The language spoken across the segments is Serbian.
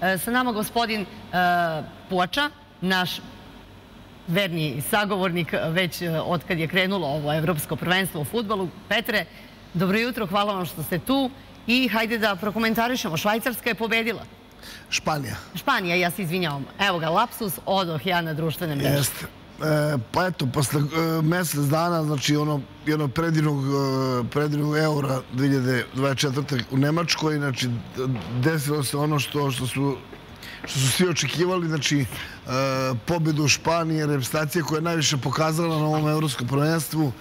sa nama gospodin Puača, naš verni sagovornik već od kad je krenulo ovo evropsko prvenstvo u fudbalu. Petre, dobro jutro, hvala vam što ste tu i hajde da prokomentarišemo. Švajcarska je pobedila. Španija, ja se izvinjavam. Evo ga, lapsus, odoh ja na društvene mreže. Jeste. Pa eto, posle mesec dana, znači jednog predivnog eura 2024. u Nemačkoj, znači desilo se ono što su svi očekivali, znači pobedu Španije, reprezentacija koja je najviše pokazala na ovom evropskom prvenstvu,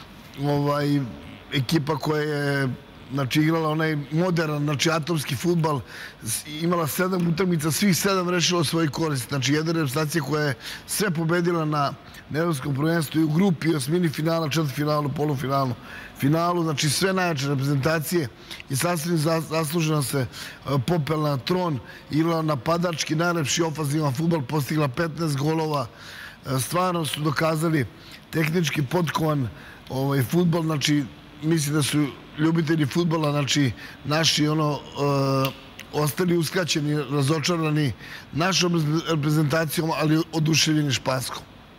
ekipa koja je igrala onaj modern, znači atomski fudbal, imala 7 utakmica, svih 7 rešila svoj korist. Znači jedna reprezentacija koja je sve pobedila na evropskom prvenstvu i u grupi, osmini finala, četvrtfinalu, polufinalu, finalu, znači sve najjače reprezentacije i sasvim zasluženo se popela na tron, igrala napadački, najlepši ofanzivan fudbal, postigla 15 golova, stvarno su dokazali tehnički potkovan fudbal, znači mislim da su ljubitelji fudbala, znači naši ostali uskraćeni, razočarani našom reprezentacijom, ali oduševljeni španskom.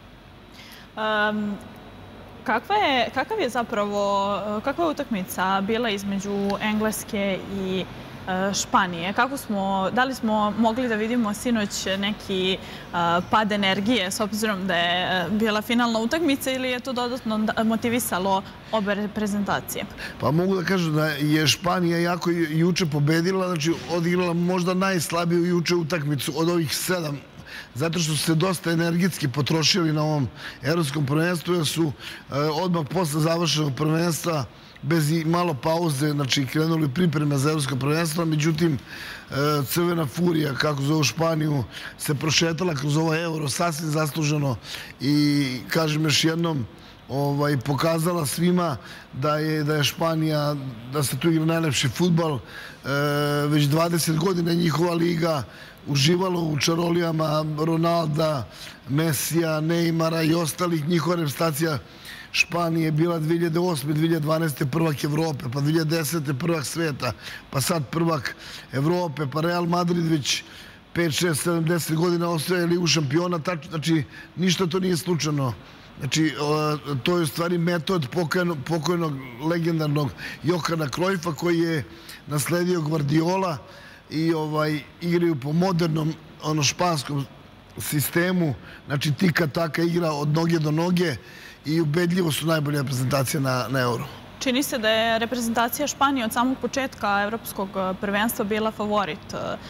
Kakva je utakmica bila između Engleske i Španije? Da li smo mogli da vidimo sinoć neki pad energije s obzirom da je bila finalna utakmica ili je to dodatno motivisalo obe reprezentacije? Pa mogu da kažem da je Španija jako juče pobedila, znači odigrala možda najslabiju juče utakmicu od ovih 7, zato što su se dosta energetski potrošili na ovom evropskom prvenstvu, jer su odmah posle završenog prvenstva bez i malo pauze, znači krenuli pripreme za evropsko prvenstvo, međutim crvena furija, kako zovu Španiju, se prošetala kroz ovo euro sasvim zasluženo i kažem još jednom pokazala svima da je Španija, da se tu igra najlepši fudbal. Već 20 godina njihova liga uživalo u čarolijama Ronalda, Mesija, Neymara i ostalih. Njihova reprezentacija Španije je bila 2008. 2012. prvak Evrope, pa 2010. prvak sveta, pa sad prvak Evrope, pa Real Madrid već 5, 6, 7, 10 godina osvaja ligu šampiona, znači ništa to nije slučajno. Znači, to je u stvari metod pokojnog legendarnog Johana Cruyffa koji je nasledio Guardiola i igraju po modernom španskom sistemu, znači tika-taka igra od noge do noge i ubedljivo su najbolja reprezentacija na euro. Čini se da je reprezentacija Španije od samog početka evropskog prvenstva bila favorit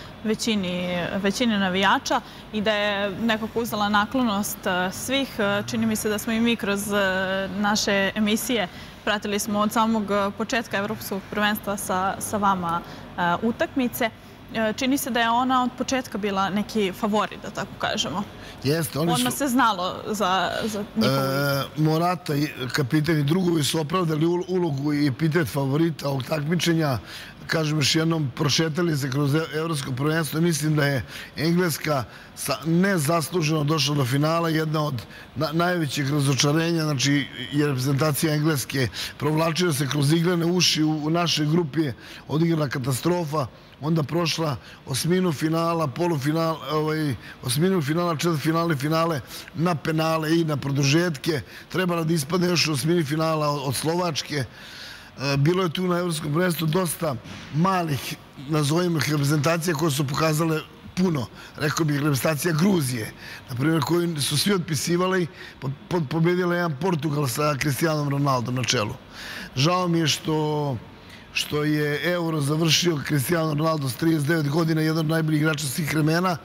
većini navijača i da je nekako uzela naklonost svih. Čini mi se da smo i mi kroz naše emisije pratili smo od samog početka evropskog prvenstva sa vama utakmice. Čini se da je ona od početka bila neki favorit, da tako kažemo. Jeste. Odmah se znalo za njihovu... Morata, kapitan i drugovi su opravdali ulogu i epitet favorita ovog takmičenja. Kažem još jednom, prošetali se kroz evropsko prvenstvo. Mislim da je Engleska nezasluženo došla do finala. Jedna od najvećih razočarenja, znači je reprezentacija Engleske provlačila se kroz iglene uši. U našoj grupi je odigrana katastrofa. Onda prošla osminu finala, polufinala, osminu finala, četvrtfinale, finale na penale i na produžetke. Trebala da ispadne još u osmini finala od Slovačke. Bilo je tu na evropskom prvenstvu dosta malih, nazovimo ih, reprezentacija koje su pokazale puno. Rekao bih reprezentacija Gruzije, na primjer, koju su svi otpisivali, pobedila jedan Portugal sa Cristianom Ronaldom na čelu. Žao mi je što je euro završio Cristiano Ronaldo s 39 godina, jedan od najboljih igrača svih vremena,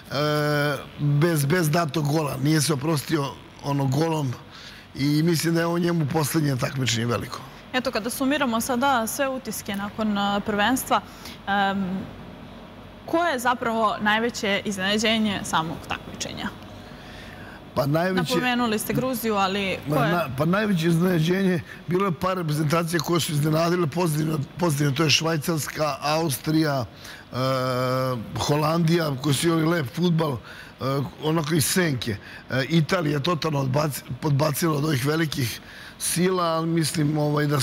bez datog gola. Nije se oprostio golom i mislim da je ovo njemu poslednje takmičenje veliko. Eto, kada sumiramo sada sve utiske nakon prvenstva, koje je zapravo najveće iznenađenje samog takmičenja? Napomenuli ste Gruziju, ali koje? Pa najveće iznenađenje bilo je par reprezentacija koje su iznenadile pozitivno. To je Švajcarska, Austrija, Holandija koji su imali lep futbal, onako iz senke. Italija je totalno podbacila od ovih velikih sila, ali mislim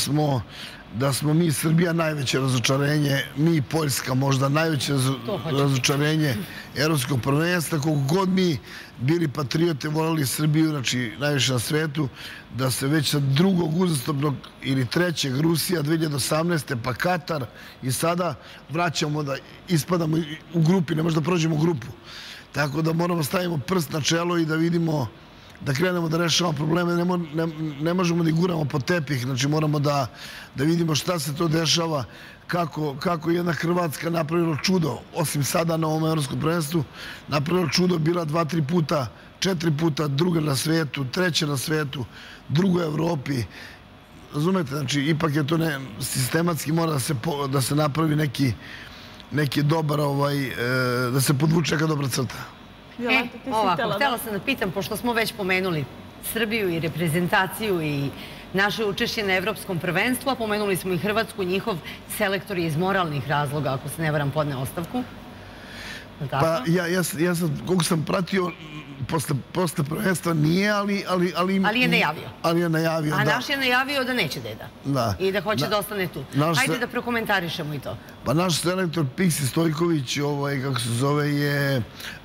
da smo mi Srbija najveće razočarenje, mi i Poljska možda najveće razočarenje evropskog prvenstva. Koliko god mi bili patriote, volali Srbiju, znači najviše na svetu, da se već sa drugog uzastopnog ili trećeg Rusija 2018. pa Katar i sada vraćamo da ispadamo u grupi, ne možda prođemo u grupu. Tako da moramo stavimo prst na čelo i da vidimo, da krenemo da rešavamo probleme, ne možemo da ih guramo po tepih, znači moramo da vidimo šta se to dešava, kako jedna Hrvatska napravila čudo, osim sada na ovom evropskom prvenstvu, napravila čudo, bila 2-3 puta, 4 puta druga na svetu, treća na svetu, druga u Evropi. Razumete, znači ipak je to sistematski, mora da se napravi neki dobar, da se podvuče neka dobra crta. Ovako, htjela sam da pitam, pošto smo već pomenuli Srbiju i reprezentaciju i naše učešće na Evropskom prvenstvu, a pomenuli smo i Hrvatsku, njihov selektor je iz moralnih razloga, ako se ne varam, podne ostavku. Pa ja sam, koliko sam pratio, posle prvenstva nije, ali... Ali je najavio. Ali je najavio, da. A naš je najavio da neće deda. Da. I da hoće da ostane tu. Hajde da prokomentarišemo i to. Pa naš selektor Piksi Stojković, kako se zove, je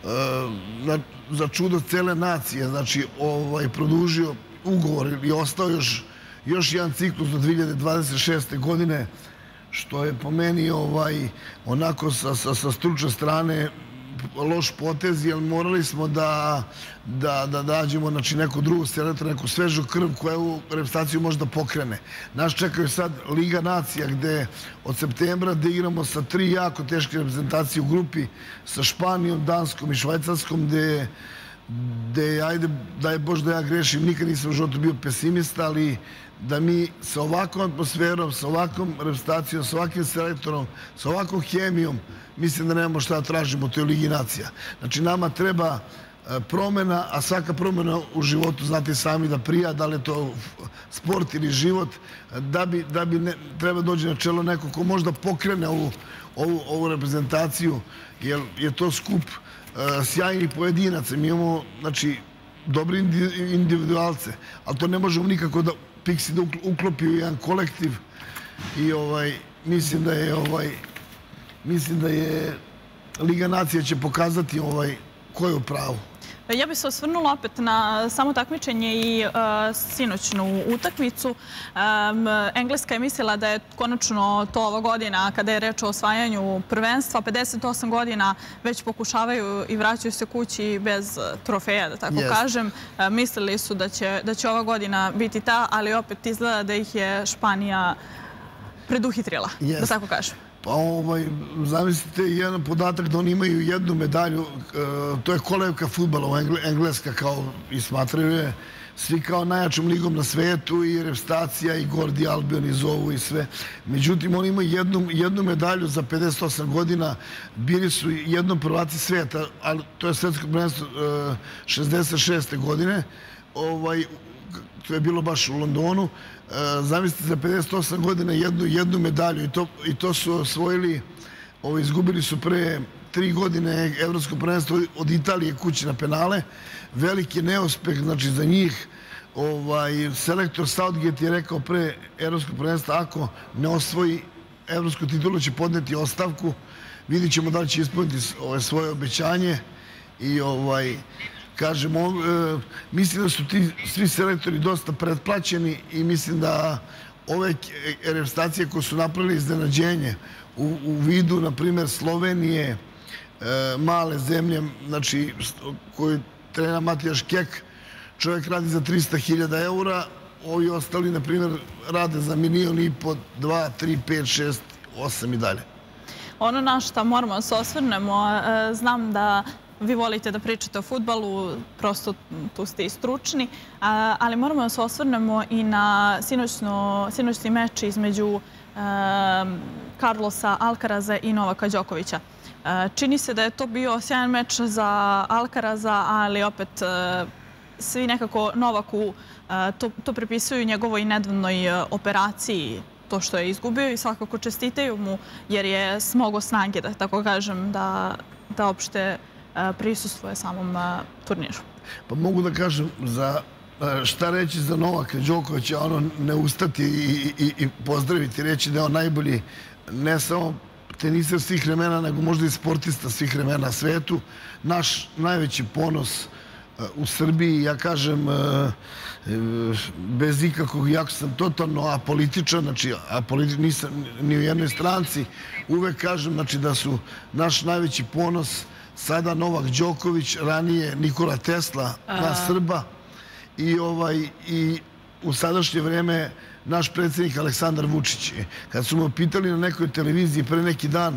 za čudo cele nacije, znači produžio ugovor i ostao još jedan ciklus do 2026. godine, što je po meni onako sa stručne strane loš potez, jer morali smo da dađemo neku drugu selektora, neku svežu krv koja u reprezentaciju može da pokrene. Nas čekaju sad Liga nacija, gde od septembra da igramo sa 3 jako teške reprezentacije u grupi, sa Španijom, Danskom i Švajcarskom, gde, ajde, daj Bož da ja grešim, nikad nisam u životu bio pesimista, ali da mi sa ovakvom atmosferom, sa ovakvom reprezentacijom, sa ovakvim selektorom, sa ovakvom hemijom, mislim da nemamo šta da tražimo u toj Ligi nacija. Znači, nama treba promena, a svaka promena u životu, znate sami da prija, da li je to sport ili život, da bi treba dođe na čelo neko ko možda pokrene ovu reprezentaciju, jer je to skup sjajnih pojedinaca. Mi imamo, znači, dobri individualce, ali to ne možemo nikako da Piksi da uklopi u jedan kolektiv i mislim da je Liga nacija će pokazati ko je u pravu. Ja bih se osvrnula opet na samo takmičenje i sinoćnu utakmicu. Engleska je mislila da je konačno to ova godina, kada je reč o osvajanju prvenstva. 58 godina već pokušavaju i vraćaju se kući bez trofeja, da tako kažem. Mislili su da će ova godina biti ta, ali opet izgleda da ih je Španija preduhitrila, da tako kažem. Pa zamislite jedan podatak da oni imaju jednu medalju, to je kolevka fudbala, Engleska kao i smatraju je svi kao najjačom ligom na svetu i reprezentacija i Gordi Albion i zovu i sve. Međutim, oni imaju jednu medalju za 58 godina, bili su jednom prvaci sveta, ali to je svetsko prvenstvo 66. godine, to je bilo baš u Londonu. Zamislite za 58 godina jednu medalju i to su osvojili, izgubili su pre 3 godine evropsko prvenstvo od Italije kući na penale. Veliki neuspeh, znači za njih. Selektor Southgate je rekao pre evropskog prvenstva, ako ne osvoji evropsku titulu će podneti ostavku. Vidit ćemo da li će ispuniti svoje obećanje i kažem, mislim da su ti svi selektori dosta pretplaćeni i mislim da ove reprezentacije koje su napravili iznenađenje u vidu, na primjer, Slovenije, male zemlje, znači, koju trenira Matijaš Kek, čovjek radi za 300.000 eura, ovi ostali, na primjer, rade za 1,5 miliona, 2, 3, 5, 6, 8 i dalje. Ono na što moramo da se osvrnemo, znam da vi volite da pričate o fudbalu, prosto tu ste i stručni, ali moramo da se osvrnemo i na sinoćni meč između Carlosa Alcaraza i Novaka Đokovića. Čini se da je to bio sjajan meč za Alcaraza, ali opet svi nekako Novaku to prepisuju njegovoj nedavnoj operaciji. to što je izgubio i svakako čestitaju mu jer je smogao snage, da tako kažem, da opšte prisustvuje samom turniru. Pa mogu da kažem šta reći za Novaka Đokovića, ono ne ustati i pozdraviti, reći da je on najbolji ne samo teniser svih vremena, nego možda i sportista svih vremena na svetu. Naš najveći ponos u Srbiji, ja kažem, bez ikakvog, jako sam totalno apolitičan, znači nisam ni u jednoj stranci, uvek kažem da su naš najveći ponos sada Novak Đoković, ranije Nikola Tesla, nas Srba, i u sadašnje vreme naš predsjednik Aleksandar Vučić. Kad su me pitali na nekoj televiziji pre neki dan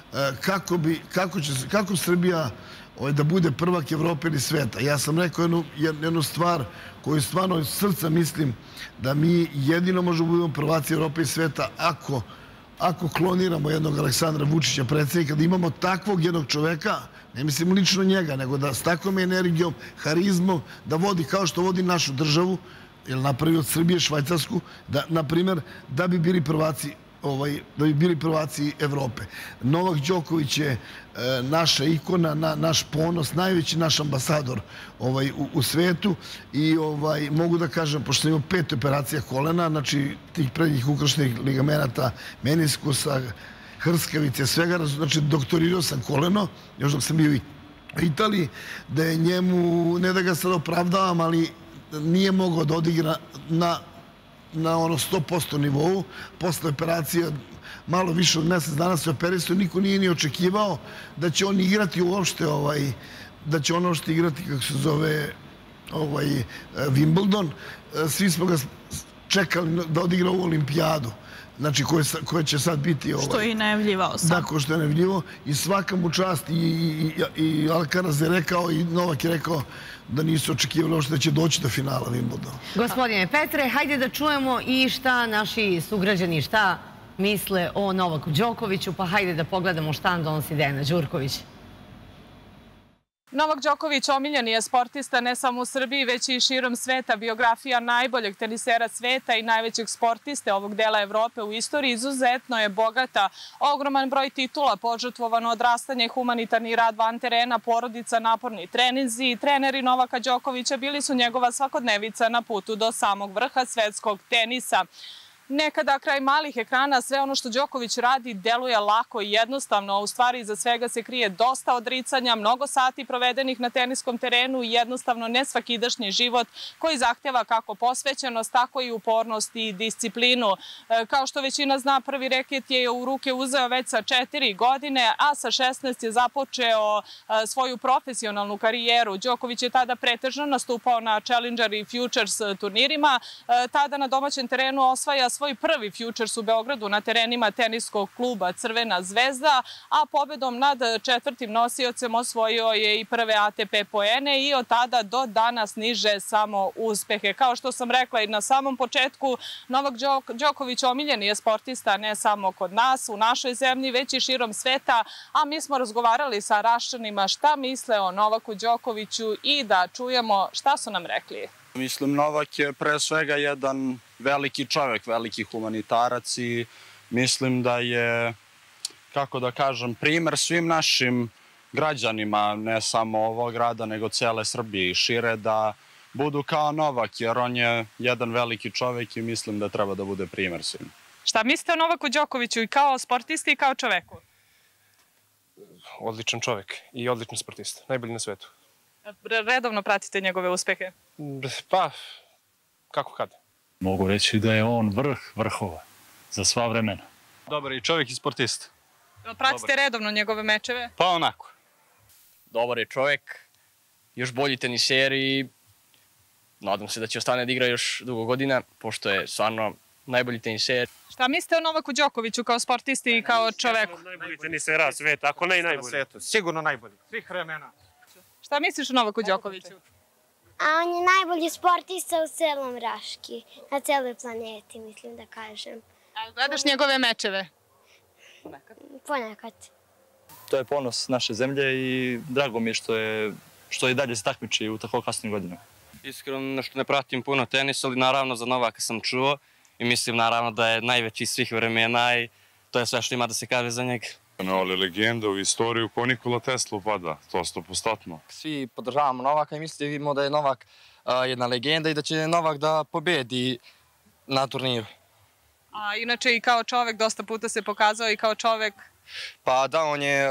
kako Srbija da bude prvak Evrope ili sveta, ja sam rekao jednu stvar koju stvarno iz srca mislim da mi jedino možemo budemo prvaci Evrope i sveta ako kloniramo jednog Aleksandra Vučića, predsjednika, da imamo takvog jednog čoveka, ne mislim lično njega, nego da s takvom energijom, harizmom, da vodi kao što vodi našu državu, jer napravi od Srbije Švajcarsku, na primjer, da bi bili prvaci Evrope. Novak Đoković je naša ikona, naš ponos, najveći naš ambasador u svetu i mogu da kažem, pošto sam imao 5 operacija kolena, znači tih prednjih ukrštenih ligamenata, meniskusa, hrskavice, svega, znači doktorirao sam koleno, još dok sam bio u Italiji, da je njemu, ne da ga sad opravdavam, ali nije mogao da odigra na ono 100% nivou. Posle operacije, malo više od mjesec dana se operisao, niko nije ni očekivao da će on igrati uopšte, da će on uopšte igrati, kako se zove, Wimbledon. Svi smo ga čekali da odigra u olimpijadu, znači koja će sad biti... Što je i najavljivao sam. Tako što je najavljivao i svaka mu čast i Alcaraz je rekao i Novak je rekao da nisu očekivali što će doći do finala Wimbledona. Gospodine Petre, hajde da čujemo i šta naši sugrađani, šta misle o Novaku Đokoviću, pa hajde da pogledamo šta nam donosi Dejana Đurković. Novak Đoković omiljen je sportista ne samo u Srbiji, već i širom sveta. Biografija najboljeg tenisera sveta i najvećeg sportiste ovog dela Evrope u istoriji izuzetno je bogata. Ogroman broj titula, požrtvovano odrastanje, humanitarni rad van terena, porodica, naporni treninzi. Treneri Novaka Đokovića bili su njegova svakodnevica na putu do samog vrha svetskog tenisa. Nekada kraj malih ekrana sve ono što Đoković radi deluje lako i jednostavno, a u stvari iza svega se krije dosta odricanja, mnogo sati provedenih na teniskom terenu i jednostavno nesvakidašnji život koji zahtjeva kako posvećenost, tako i upornost i disciplinu. Kao što većina zna, prvi reket je u ruke uzeo već sa 4 godine, a sa 16 je započeo svoju profesionalnu karijeru. Đoković je tada pretežno nastupao na Challenger i Futures turnirima, tada na domaćem terenu osvaja svoj prvi Futures u Beogradu na terenima teniskog kluba Crvena zvezda, a pobedom nad četvrtim nosiocem osvojio je i prve ATP poene i od tada do danas niže samo uspehe. Kao što sam rekla i na samom početku, Novak Đoković omiljen je sportista ne samo kod nas, u našoj zemlji, već i širom sveta, a mi smo razgovarali sa Raščanima šta misle o Novaku Đokoviću i da čujemo šta su nam rekli. Mislim, Novak je pre svega jedan veliki čovjek, veliki humanitarac i mislim da je, kako da kažem, primer svim našim građanima, ne samo ovog grada, nego cele Srbije i šire, da budu kao Novak, jer on je jedan veliki čovjek i mislim da treba da bude primer svim. Šta mislite o Novaku Đokoviću i kao sportisti i kao čoveku? Odličan čovjek i odličan sportista, najbolji na svetu. Redovno pratite njegove uspehe? Pa, kako kad? Mogu reći da je on vrh vrhova za sva vremena. Dobar je čovjek i sportista. Pratite redovno njegove mečeve? Pa onako. Dobar je čovjek, još bolji teniser i nadam se da će ostane da igra još dugo godina, pošto je stvarno najbolji teniser. Šta mislite o Novaku Đokoviću kao sportisti i kao čoveku? Najbolji tenisera sveta, ako ne i najbolji. Sigurno najbolji, svih vremena. Šta misliš o Novaku Đokoviću? A on je najbolji sportista u celom Raški, na celoj planeti, mislim da kažem. A gledaš njegove mečeve? Ponekad. To je ponos naše zemlje i drago mi je što je dalje se takmiči u tako kasnim godinama. Iskreno što ne pratim puno tenis, ali naravno za Novaka sam čuo i mislim naravno da je najveći iz svih vremena i to je sve što ima da se kaže za njega. Ali legenda u istoriju ko Nikola Tesla upada, to 100%. Svi podržavamo Novaka i mislimo da je Novak jedna legenda i da će Novak da pobedi na turniru. A inače i kao čovek dosta puta se pokazao i kao čovek. Pa da, on je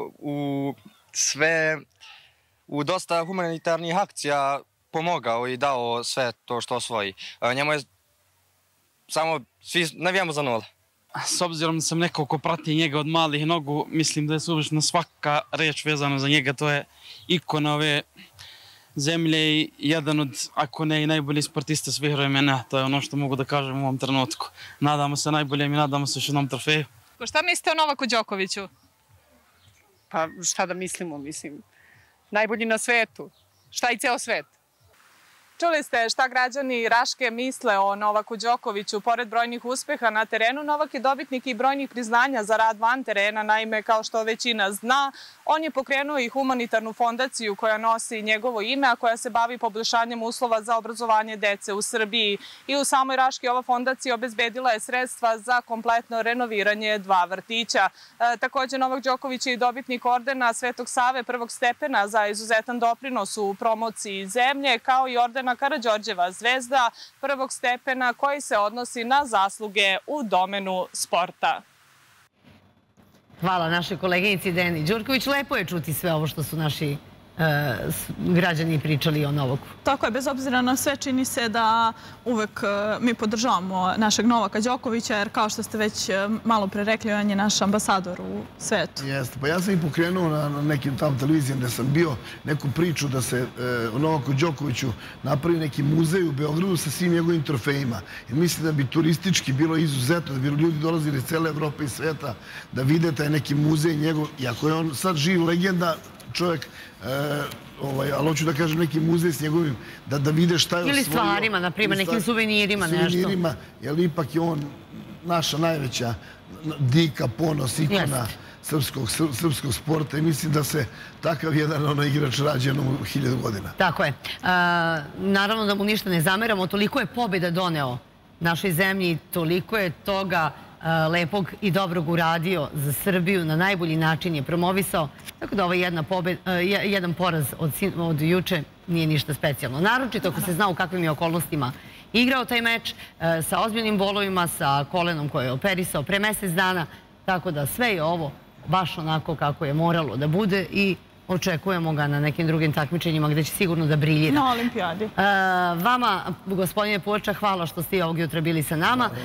u dosta humanitarnih akcija pomogao i dao sve to što osvoji. Njemu je samo, svi navijamo za nula. S obzirom da sam neko ko prati njega od malih nogu, mislim da je suvišna svaka reč vezana za njega. To je ikona ove zemlje i jedan od, ako ne i najbolji sportista svih vremena. To je ono što mogu da kažem u ovom trenutku. Nadamo se najboljem i nadamo se još jednom trofeju. Šta mislite o Novaku Đokoviću? Pa šta da mislimo, najbolji na svetu. Šta i ceo svet. Čuli ste šta građani Raške misle o Novaku Đokoviću. Pored brojnih uspeha na terenu, Novak je dobitnik i brojnih priznanja za rad van terena. Naime, kao što većina zna, on je pokrenuo i humanitarnu fondaciju koja nosi njegovo ime, a koja se bavi poboljšanjem uslova za obrazovanje dece u Srbiji. I u samoj Raški ova fondacija obezbedila je sredstva za kompletno renoviranje 2 vrtića. Također, Novak Đoković je i dobitnik ordena Svetog Save prvog stepena za izuzetan doprinos u promociji zemlje, kao i ordena Karađorđeva zvezda prvog stepena koji se odnosi na zasluge u domenu sporta. Hvala našoj koleginici Dejani Đurković. Lepo je čuti sve ovo što su naši građani pričali o Novaku. Tako je, bez obzira na sve čini se da uvek mi podržavamo našeg Novaka Đokovića, jer kao što ste već malo pre rekli, on je naš ambasador u svetu. Jeste, pa ja sam i pokrenuo na nekim tam televizijama gde sam bio neku priču da se o Novaku Đokoviću napravi neki muzej u Beogradu sa svim njegovim trofejima. Jer mislim da bi turistički bilo izuzetno, da bi ljudi dolazili iz cele Evrope i sveta da vide taj neki muzej njegov, iako je on sad živ legenda, čovjek, ali hoću da kažem neki muzej s njegovim, da vide šta je osvojio. Ili stvarima, na primjer, nekim suvenirima, nešto. Suvenirima, jer ipak je on naša najveća dika, ponos, ikona srpskog sporta i mislim da se takav jedan igrač rađa u 1000 godina. Tako je. Naravno da mu ništa ne zameramo, toliko je pobjeda doneo našoj zemlji, toliko je toga lepog i dobrog uradio za Srbiju, na najbolji način je promovisao, tako da ovaj jedan poraz od juče nije ništa specijalno. Naročito ako se zna u kakvim je okolnostima igrao taj meč, sa ozbiljnim bolovima, sa kolenom koje je operisao pre mesec dana, tako da sve je ovo baš onako kako je moralo da bude i očekujemo ga na nekim drugim takmičenjima gde će sigurno da briljira. Na olimpijadi. Vama, gospodine Poča, hvala što ste ovog jutra bili sa nama.